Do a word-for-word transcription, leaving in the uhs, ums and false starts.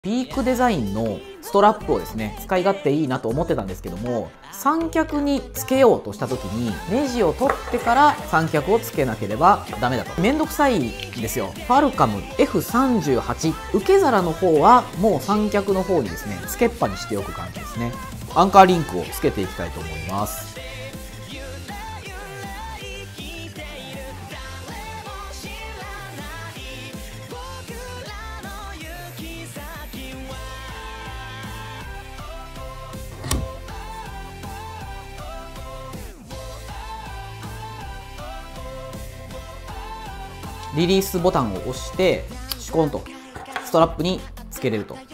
ピークデザインのストラップをですね、使い勝手いいなと思ってたんですけども、三脚につけようとした時にネジを取ってから三脚をつけなければダメだと。めんどくさいんですよ。ファルカム エフさんじゅうはち 受け皿の方はもう三脚の方にですね、つけっぱにしておく感じですね。アンカーリンクをつけていきたいと思います。リリースボタンを押してシュコンとストラップにつけれると。